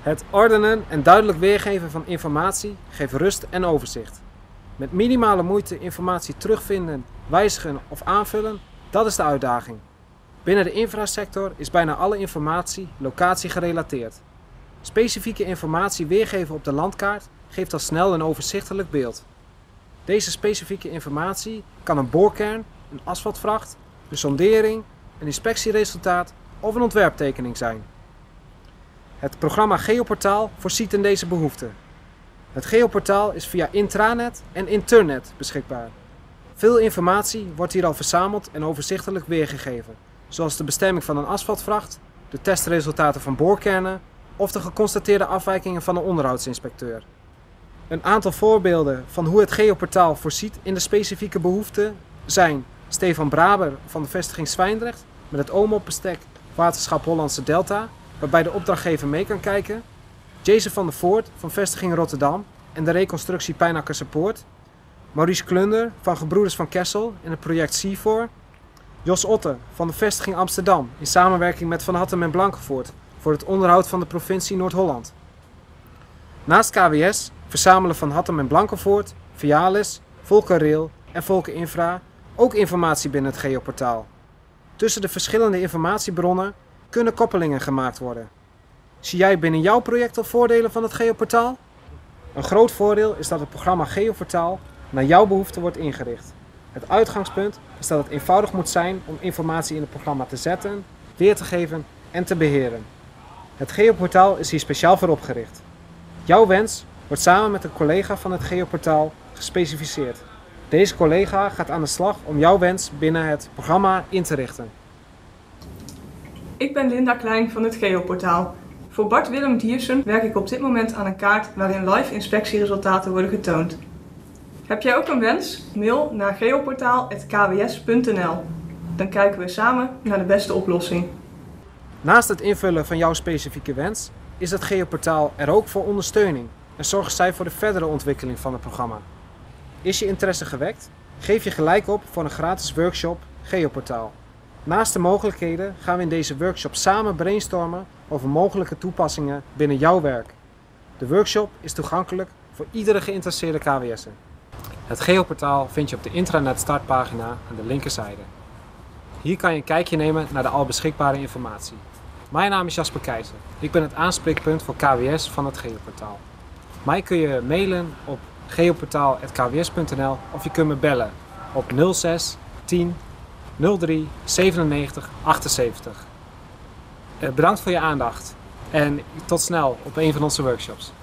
Het ordenen en duidelijk weergeven van informatie geeft rust en overzicht. Met minimale moeite informatie terugvinden, wijzigen of aanvullen, dat is de uitdaging. Binnen de infrasector is bijna alle informatie locatiegerelateerd. Specifieke informatie weergeven op de landkaart geeft al snel een overzichtelijk beeld. Deze specifieke informatie kan een boorkern, een asfaltvracht, een sondering, een inspectieresultaat of een ontwerptekening zijn. Het programma Geoportaal voorziet in deze behoefte. Het Geoportaal is via intranet en internet beschikbaar. Veel informatie wordt hier al verzameld en overzichtelijk weergegeven, zoals de bestemming van een asfaltvracht, de testresultaten van boorkernen of de geconstateerde afwijkingen van een onderhoudsinspecteur. Een aantal voorbeelden van hoe het Geoportaal voorziet in de specifieke behoeften zijn Stefan Braber van de vestiging Zwijndrecht met het OMOP-bestek Waterschap Hollandse Delta, waarbij de opdrachtgever mee kan kijken, Jason van der Voort van vestiging Rotterdam en de reconstructie Pijnakkerse Poort, Maurice Klunder van Gebroeders van Kessel en het project C4, Jos Otte van de vestiging Amsterdam in samenwerking met Van Hattem en Blankenvoort voor het onderhoud van de provincie Noord-Holland. Naast KWS verzamelen Van Hattem en Blankenvoort, Vialis, Volkenrail en Volkeninfra ook informatie binnen het Geoportaal. Tussen de verschillende informatiebronnen kunnen koppelingen gemaakt worden. Zie jij binnen jouw project al voordelen van het Geoportaal? Een groot voordeel is dat het programma Geoportaal naar jouw behoefte wordt ingericht. Het uitgangspunt is dat het eenvoudig moet zijn om informatie in het programma te zetten, weer te geven en te beheren. Het Geoportaal is hier speciaal voor opgericht. Jouw wens wordt samen met een collega van het Geoportaal gespecificeerd. Deze collega gaat aan de slag om jouw wens binnen het programma in te richten. Ik ben Linda Klein van het Geoportaal. Voor Bart Willem Diersen werk ik op dit moment aan een kaart waarin live inspectieresultaten worden getoond. Heb jij ook een wens? Mail naar geoportaal@kws.nl. Dan kijken we samen naar de beste oplossing. Naast het invullen van jouw specifieke wens is het Geoportaal er ook voor ondersteuning en zorgt zij voor de verdere ontwikkeling van het programma. Is je interesse gewekt? Geef je gelijk op voor een gratis workshop Geoportaal. Naast de mogelijkheden gaan we in deze workshop samen brainstormen over mogelijke toepassingen binnen jouw werk. De workshop is toegankelijk voor iedere geïnteresseerde KWS'er. Het Geoportaal vind je op de intranet startpagina aan de linkerzijde. Hier kan je een kijkje nemen naar de al beschikbare informatie. Mijn naam is Jasper Keizer. Ik ben het aanspreekpunt voor KWS van het Geoportaal. Mij kun je mailen op geoportaal@kws.nl of je kunt me bellen op 06 10 03 97 78. Bedankt voor je aandacht en tot snel op een van onze workshops.